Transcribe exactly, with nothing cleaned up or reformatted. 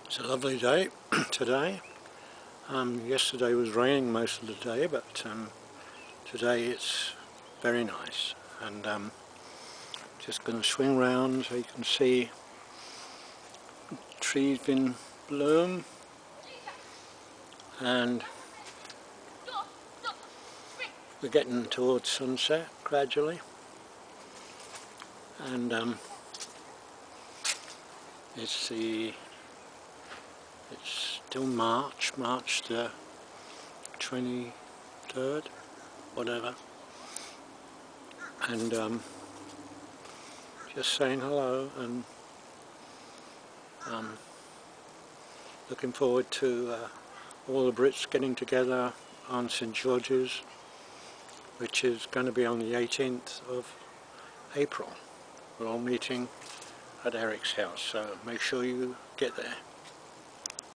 It's a lovely day today. Um, yesterday was raining most of the day, but um, today it's very nice. And um, just going to swing round so you can see trees in bloom, and we're getting towards sunset gradually. And um, it's the it's still March, March the twenty-third, whatever. And um, just saying hello and um, looking forward to uh, all the Brits getting together on Saint George's, which is going to be on the eighteenth of April. We're all meeting at Eric's house, so make sure you get there.